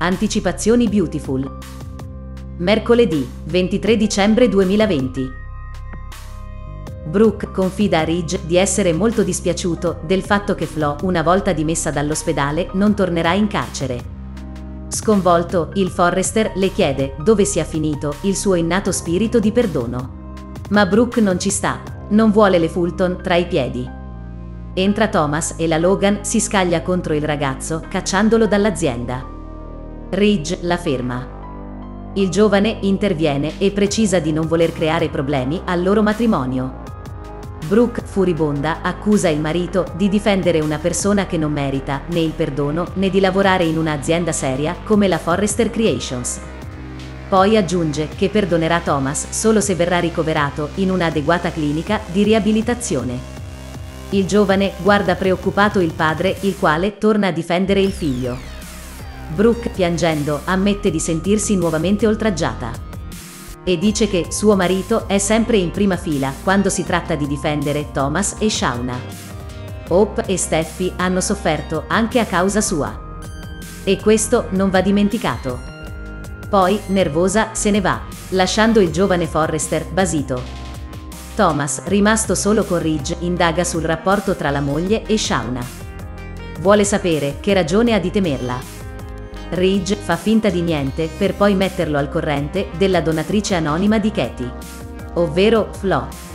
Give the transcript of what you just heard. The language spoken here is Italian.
Anticipazioni Beautiful. Mercoledì, 23 dicembre 2020. Brooke confida a Ridge di essere molto dispiaciuto del fatto che Flo, una volta dimessa dall'ospedale, non tornerà in carcere. Sconvolto, il Forrester le chiede dove sia finito il suo innato spirito di perdono. Ma Brooke non ci sta, non vuole le Fulton tra i piedi. Entra Thomas e la Logan si scaglia contro il ragazzo, cacciandolo dall'azienda. Ridge la ferma. Il giovane interviene e precisa di non voler creare problemi al loro matrimonio. Brooke, furibonda, accusa il marito di difendere una persona che non merita né il perdono né di lavorare in un'azienda seria come la Forrester Creations. Poi aggiunge che perdonerà Thomas solo se verrà ricoverato in un'adeguata clinica di riabilitazione. Il giovane guarda preoccupato il padre, il quale torna a difendere il figlio. Brooke, piangendo, ammette di sentirsi nuovamente oltraggiata. E dice che suo marito è sempre in prima fila quando si tratta di difendere Thomas e Shauna. Hope e Steffi hanno sofferto anche a causa sua. E questo non va dimenticato. Poi, nervosa, se ne va, lasciando il giovane Forrester basito. Thomas, rimasto solo con Ridge, indaga sul rapporto tra la moglie e Shauna. Vuole sapere che ragione ha di temerla. Ridge fa finta di niente per poi metterlo al corrente della donatrice anonima di Katie, ovvero Flo.